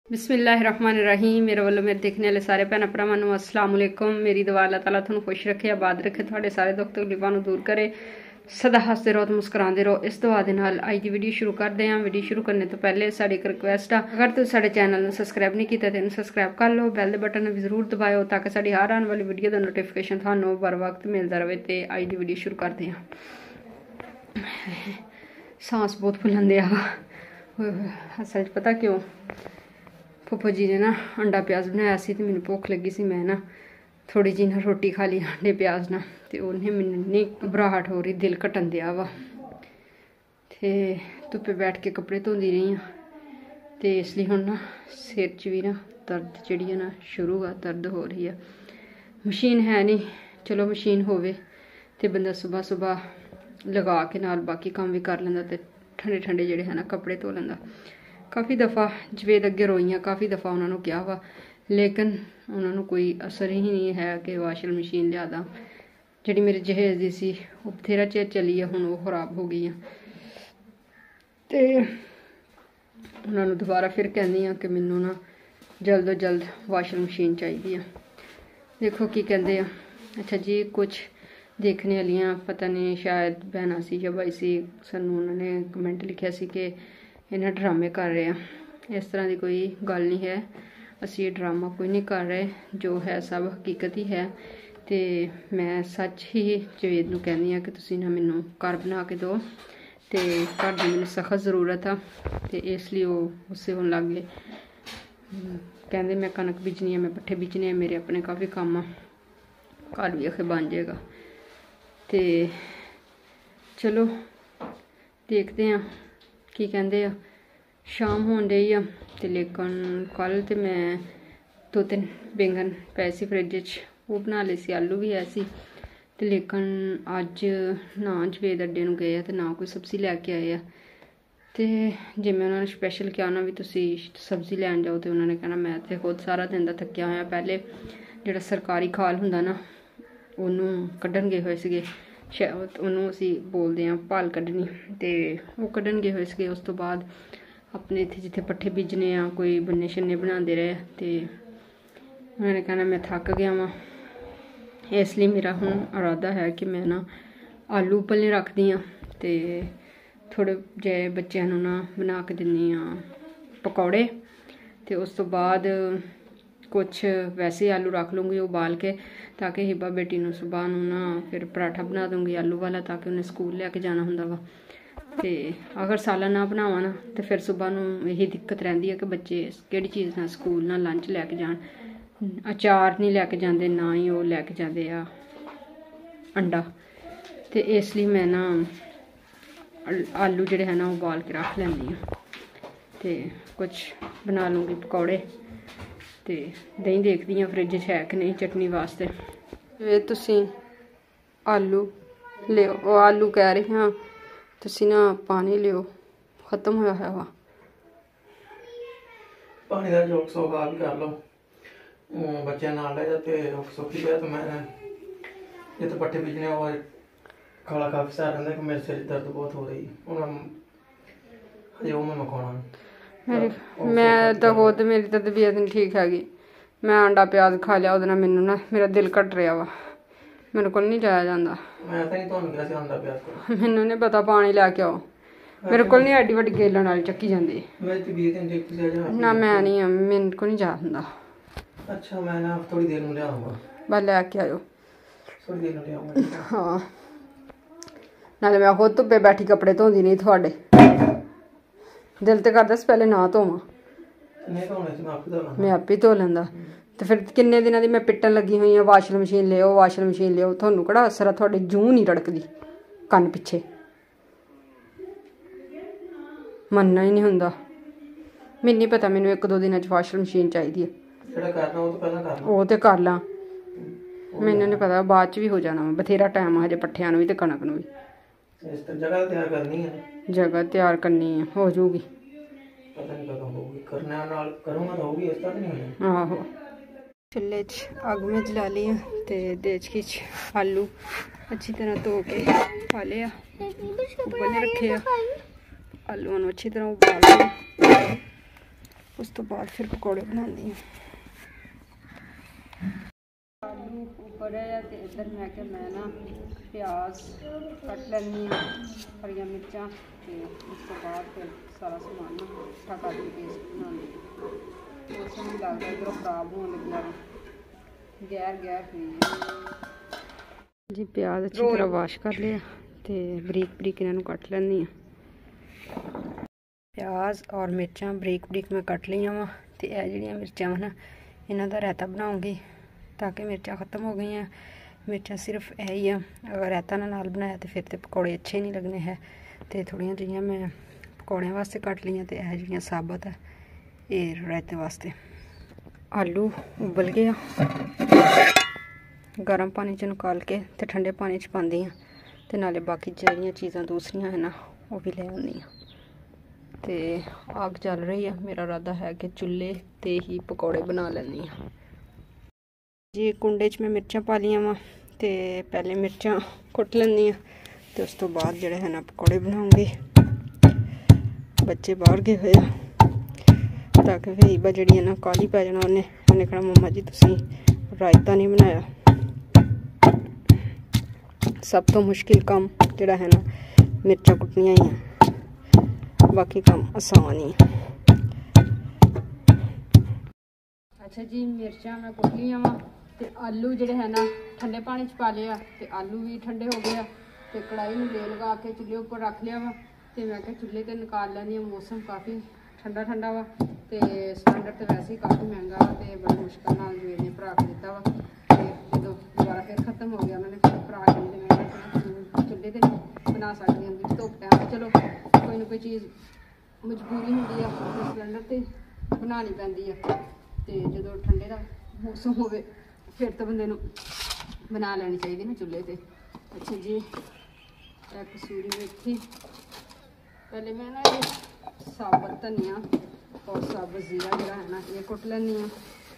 बिस्मिल्लाहिर्रहमानिर्रहीम। मेरे वालों मेरे देखने वाले सारे भैन भरावां नूं अस्सलाम वालेकुम। मेरी दुआ अल्लाह ताला तुहानूं खुश रखे, आबाद रखे, तुहाडे सारे दुख तकलीफां नूं दूर करे, सदा हसदे रहो तो मुस्कुराते रहो। इस दुआ दे नाल अज दी वीडियो शुरू करते हैं। वीडियो शुरू करने तो पहले साडी एक रिक्वेस्ट आ, अगर तुसीं साडे चैनल नूं सबसक्राइब नहीं कीता तो सबसक्राइब कर लो, बैल दे बटन नूं भी जरूर दबाओ ताकि साडी हर आने वाली वीडियो दा नोटिफिकेशन तुहानूं बर वक्त मिलता रहे। तो अज दी वीडियो शुरू करते हैं। सांस बहुत फुलन दिया असल पता क्यों, फुफा जी ने ना अंडा प्याज बनाया सी ते मैनूं भुख लगी सी, मैं ना थोड़ी जी ना रोटी खा ली अंडे प्याज ना, तो उन्हें मैनूं इन्नी घबराहट हो रही, दिल घटन दिया वा। ते धुप्पे बैठ के कपड़े धोंदी रही हाँ, तो इसलिए हुण ना सिर च भी ना दर्द जिहड़ी है ना शुरू आ, दर्द हो रही है। मशीन है नहीं, चलो मशीन होवे तो बंदा सुबह सुबह लगा के नाल बाकी काम भी कर लैंदा ते ठंडे ठंडे जिहड़े है ना कपड़े धो लैंदा। काफ़ी दफ़ा जवेद अगे रोईयां, काफ़ी दफ़ा उन्होंने कहा वा, लेकिन उन्होंने कोई असर ही नहीं है कि वाशिंग मशीन लिया दा। जी मेरे जहेज दी सी वो बथेरा चिर चली है, हुण वो खराब हो गई है। तो उन्होंने दोबारा फिर कहनी हाँ कि मैनू ना जल्द तो जल्द वाशिंग मशीन चाहिए। देखो की कहते हैं। अच्छा जी, कुछ देखने वालियाँ पता नहीं शायद बहना सी या भाई सी, सानू उन्होंने कमेंट लिखा सी कि इन्हें ड्रामे कर रहे हैं। इस तरह की कोई गल नहीं है, असी ड्रामा कोई नहीं कर रहे, जो है सब हकीकत ही है। तो मैं सच ही जवेद नूं कहनी हाँ कि तुसीं ना मैनू घर बना के दो, तो घर की मैनूं सख्त ज़रूरत आ। तो इसलिए वो गुस्से होने लग गए, कहते मैं कनक बीजनी है, मैं पट्ठे बीजने हैं, मेरे अपने काफ़ी काम आ, घर भी आखे बन जाएगा। तो चलो देखते हैं की कहते हैं। शाम होने रही है तो लेकिन कल तो मैं 2-3 बैंगन पे सी फ्रिज च, वो बना ले सी, आलू भी है सी। तो लेकिन अज ना जवेद अड्डे नूं गए तो ना कोई सब्जी लैके आए आ। तो जे मैं उन्होंने स्पैशल क्या ना भी तुसी सब्जी लैन जाओ, तो उन्होंने कहना मैं तो खुद सारा दिन का थक्या होया, पहले जिहड़ा सरकारी खाल हुंदा ना ਉਹਨੂੰ ਕੱਢਣ ਗਏ ਹੋਏ ਸੀਗੇ, ਉਹਨੂੰ ਅਸੀਂ ਬੋਲਦੇ ਹਾਂ ਭਾਲ ਕੱਢਣੀ, ਤੇ ਉਹ ਕੱਢਣ ਗਏ ਹੋਏ ਸੀਗੇ। ਉਸ ਤੋਂ ਬਾਅਦ ਆਪਣੇ ਇੱਥੇ ਜਿੱਥੇ ਪੱਠੇ ਬੀਜਣੇ ਆ ਕੋਈ ਬੰਨੇ ਛੰਨੇ ਬਣਾਉਂਦੇ ਰਹੇ, ਤੇ ਉਹਨਾਂ ਨੇ ਕਹਿਣਾ ਮੈਂ ਥੱਕ ਗਿਆ ਵਾਂ। ਇਸ ਲਈ ਮੇਰਾ ਹੁਣ ਇਰਾਦਾ ਹੈ ਕਿ ਮੈਂ ਨਾ ਆਲੂ ਉਬਲਣੇ ਰੱਖਦੀ ਹਾਂ, ਤੇ ਥੋੜ੍ਹੇ ਜਿਹੇ ਬੱਚਿਆਂ ਨੂੰ ਨਾ ਬਣਾ ਕੇ ਦਿੰਦੀ ਹਾਂ ਪਕੌੜੇ, ਤੇ ਉਸ ਤੋਂ ਬਾਅਦ कुछ वैसे आलू रख लूँगी उबाल के, ताकि हिबा बेटी नूं सुबह नूं ना फिर पराठा बना दूँगी आलू वाला, ताकि उन्हें स्कूल लैके जाना हुंदा वा। तो अगर साला ना बनावा ना तो फिर सुबह नूं यही दिक्कत रहिंदी है कि बच्चे किहड़ी चीज़ ना स्कूल ना लंच लैके जान, अचार नहीं लैके जाते, ना ही वो लैके जाते आ अंडा। तो इसलिए मैं ना आलू जिहड़े है ना उबाल के रख लैंदी हाँ, तो कुछ बना लूँगी पकौड़े। तो दही देखती हाँ फ्रिज है कि नहीं चटनी वास्ते। ये तुसी आलू लियो, वो आलू कह रहे हाँ तुसी ना पानी लियो, खत्म होया है वा पानी का जोक सोगा भी कर लो, बच्चे नाल ले जाते सुखी गया। तो मैं ये तो पट्टे बीजने और खाला काफ़ी सारा रहता कि मेरे सिर दर्द बहुत हो रही हजे वो मैं मकाना मैं तो खुद मेरी तो तबीयत नहीं ठीक हैगी। मैं अंडा प्याज खा लिया, उहदे नाल मैनू ना मेरा दिल घट रहा वा, मेरे को नहीं जाया जाता। मैनू नहीं पता, पानी लैके आओ, मेरे को नहीं एड्डी वड्डी गेलन वाली चक्की जाती ना, मैं नहीं मेरे को नहीं जा हुंदा। अच्छा मैं ना थोड़ी देर में लियाऊंगा, बस लैके आयो थोड़ी देर में लियाऊंगा। हाँ नाले मैं खुद धुप्पे बैठी कपड़े धोंदी नहीं, थोड़े दिल तो करदा सी पहले ना धोवां, मैं आपे धो लैंदा। तो फिर किन्ने दिनों की मैं पिट्टन लगी हुई हाँ वाशिंग मशीन लियो वाशिंग मशीन लियो, थोनू किहड़ा असर आ, थोड़े जूं नहीं रड़कदी कन्न पिछे, मनना ही नहीं हुंदा। मैनूं नहीं पता, मैनूं 1-2 दिनों वाशिंग मशीन चाहिए, वो तो कर ला, मैनूं नहीं पता बाद च भी हो जाना, बथेरा टाइम हजे पट्ठियां नूं भी ते कणक नूं भी। जगह तैयार करनी है, जगह तैयार करनी है, हो जूगी, पता नहीं कदों होगी, करने नाल करूंगा तो होगी, इस तरह नहीं होनी। आहो चुल्हे च अग में जला ली है, तो देचकी च आलू अच्छी तरह धो के पा लिया, उबलने रखे आलूआं नूं अच्छी तरह उबाल लिया। उस तो बाद फिर पकौड़े बनानी है। आलू उपर है तो इधर मैं ना प्याज कट लैनी हरिया मिर्चा तो उस तो बाद फिर सारा समान ना इकट्ठा करके पेस्ट बनानी। मौसम भी लगता है इधरों खराब होने लग गया गैर हुई जी। प्याज अच्छी तरह वाश कर लिया तो बरीक बरीक इन्हों कट लैनी। प्याज और मिर्चा बरीक बरीक मैं कट लिया वा तो यह जड़ियाँ मिर्चा वा ना इन्हों का रायता बनाऊँगी ताकि मिर्चा ख़त्म हो गई हैं। मिर्चा सिर्फ यही है, अगर रायता नाल बनाया तो फिर तो पकौड़े अच्छे नहीं लगने हैं। तो थोड़ियां जिहियां मैं पकौड़े वास्ते कट लियां तो यह जिहियां साबत है ये रायते वास्ते। आलू उबल गया, गर्म पानी च निकाल के तो ठंडे पानी च पाती हाँ तो नाले बाकी जड़ियाँ चीज़ां दूसरियां है ना वो भी ले आनी। तो आग चल रही है, मेरा इरादा है कि चुल्हे ते ही पकौड़े बना लैनी। जी कुंडे च मैं मिर्चा पा लिया वा तो पहले मिर्चा कुट लैनी तो उस तो बाद जोड़े है ना पकौड़े बनाऊँगी। बच्चे बाहर गए हुए ताकि फिर ईबा जी ना काली पै जाना, उन्हें कहना मम्मा जी तुसी रायता नहीं बनाया। सब तो मुश्किल काम जोड़ा है ना मिर्चा कुटनिया ही है, बाकी काम आसान ही। अच्छा जी मिर्चा मैं कुट लिया वा तो आलू जोड़े है ना ठंडे पानी च पा लिया तो आलू भी ठंडे हो गया तो कढ़ाई में तेल लगा के चूल्हे उपर रख लिया वा तो मैं क्या चूल्हे तो निकाल लैनी। मौसम काफ़ी ठंडा ठंडा वा तो सिलेंडर तो वैसे ही काफ़ी महंगा वा तो बड़ी मुश्किल नाल जवेर ने भरा के दिता वा। तो जो दोबारा फिर खत्म हो गया उन्होंने फिर भरा के मैं चूल्हे तो बना सकती हूँ धुप टाइम चलो कोई ना कोई चीज़ मजबूरी होंगी है सिलेंडर तो बनानी पैंदी है। तो जो ठंडे का मौसम हो फिर तो बंदे बना लेनी चाहिए ना चूल्हे पे। अच्छा जी कसूरी मेथी पहले मैं ना ये साबुत धनिया और साबुत जीरा जरा है ना ये कुट लेनी है।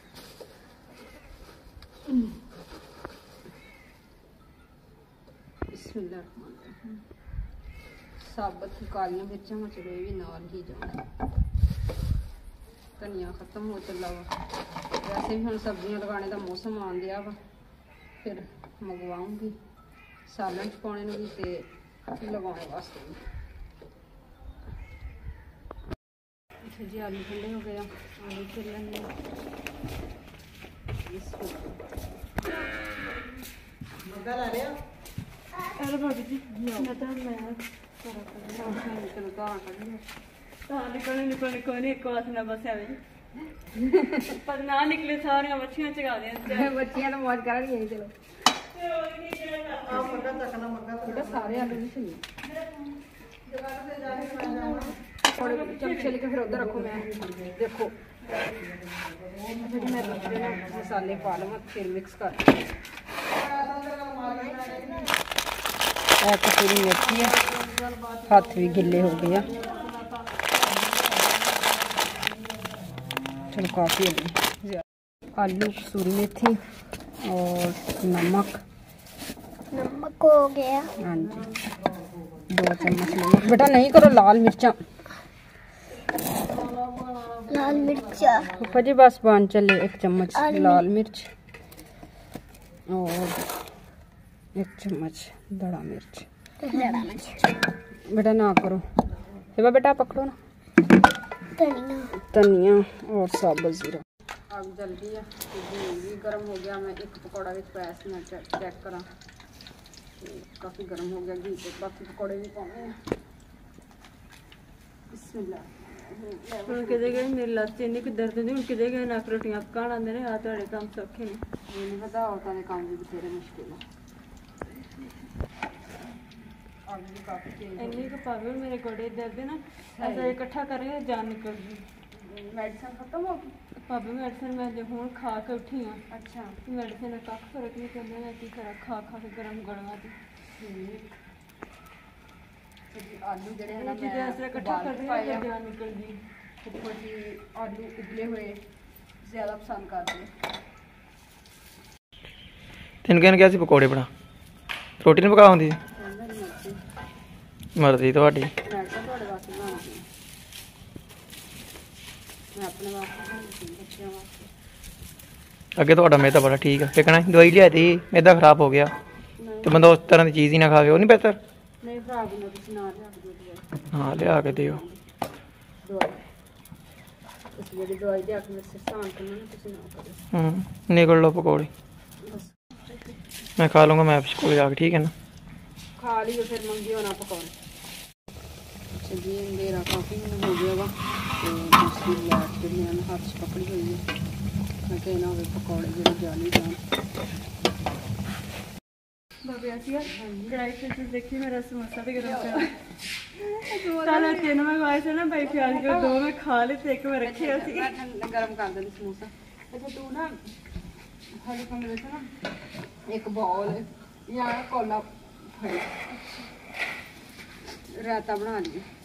बिस्मिल्लाह साबुत कालियां मिर्चा मचले भी नाल ही जान। धनिया खत्म हो चला वा, वैसे भी हम सब्जियां लगाने का मौसम आन दिया वा फिर मंगवाऊँगी सालन च पाने भी तो लगाने वास्ते भी। अच्छा जी आलू ठंडे हो गया, आलू फिर लेंगे ना निकले सारे बच्चियां चगा दें बच्चियां तो मौज कर रही है। चलो सारे आलू नहीं चाहिए चल छिल के फिर उधर रखो। मैं देखो मैं दूसरे ना मसाले पा लवा फिर मिक्स कर कसूरी मेथी है, हाथ भी गिले हो गया। चलो काफ़ी आलू कसूरी मेथी और नमक हो गया। हाँ जी 2 चम्मच नमक। बेटा नहीं करो लाल मिर्चा पापा जी बस बन चले 1 चम्मच लाल मिर्च और 1 चम्मच दड़ा मिर्च। बेटा ना करो हेबा बेटा पकड़ो ना धनिया और साबुत जीरा। आग जल रही है भी गर्म हो गया। मैं 1 पकौड़ा पैस मैं चेक करा काफ़ी गर्म हो गया घी। बाकी पकौड़े भी पाने हैं। बिस्मिल्लाह ਹੁਣ ਕਿਤੇ ਗਏ ਮੇਰੇ ਲੱਤ ਇੰਨੀ ਕਿ ਦਰਦ ਹੁੰਦੀ। ਹੁਣ ਕਿਤੇ ਗਏ ਨਾ ਰੋਟੀਆਂ ਪਕਾਉਣ ਆਉਂਦੇ ਨੇ ਆ ਤੁਹਾਡੇ ਕੰਮ ਸੌਖੇ ਨੇ। ਇਹ ਨਹੀਂ ਪਤਾ ਔਰਤਾਂ ਦੇ ਕੰਮ ਵੀ ਬਥੇਰੇ ਮੁਸ਼ਕਿਲ ਆ। ਇੰਨੀ ਕੁ ਭਾਵੇਂ ਮੇਰੇ ਗੋਡੇ ਦਰਦ ਨਾ ਐਸਾ ਇਕੱਠਾ ਕਰੇ ਜਾਨ ਨਿਕਲ ਗਈ। ਮੈਡੀਸਨ ਖਤਮ ਹੋ ਗਈ ਭਾਵੇਂ ਮੈਡੀਸਨ ਮੈਂ ਜੇ ਹੁਣ ਖਾ ਕੇ ਉੱਠੀ ਆ। ਅੱਛਾ ਮੈਡੀਸਨ ਨਾਲ ਕੱਖ ਫਰਕ ਨਹੀਂ ਪੈਂਦਾ। ਮੈਂ ਕੀ ਕਰਾਂ ਖਾ ਖਾ ਕੇ ਗਰਮ ਗਲਵਾ ਦੀ आलू जड़े है ना मैं इकट्ठा कर दिया जान निकल गई। आलू उबले हुए ज़्यादा पसंद करते हैं। तीन कहन क्या पकौड़े बना रोटी नहीं पका आती मर्जी थोड़ी मैं अपने अपने वास्ते बच्चों वास्ते। ਅੱਗੇ ਤੁਹਾਡਾ ਮੈਦਾ ਬੜਾ ਠੀਕ ਹੈ ਟਿਕਣਾ ਦਵਾਈ ਲਿਆਤੀ ਮੈਦਾ ਖਰਾਬ ਹੋ ਗਿਆ ਤੇ ਬੰਦਾ ਉਸ ਤਰ੍ਹਾਂ ਦੀ ਚੀਜ਼ ਹੀ ਨਾ ਖਾਵੇ ਉਹ ਨਹੀਂ ਬਿਹਤਰ नहीं खराब होना तुम ना लिया के दो ਹਾਂ ਲਿਆ ਕੇ ਦਿਓ दवाई इस जेडी दवाई लिया के मेरे सामान करना ना तुम ना करो निकल लो पकौड़े मैं खा लूँगा मैं स्कूल जाके ठीक है ना खा लियो फिर मंगियो ना पकौड़े। चलिए अंधेरा काफ़ी हो गया वा तो दूसरी लाइट जो मैंने हाथ से पकड़ी हुई है मैं कहना हो पकौड़े जो जाली जान देखिए मेरा समोसा भी गरम कर कल तीन मंगवाए थे ना भाई प्याज के दो मैं खा लेते एक में रखे गरम कर देनी समोसा। अच्छा तू ना हरे कमरे से ना एक बॉल या कोला रायता बना लिए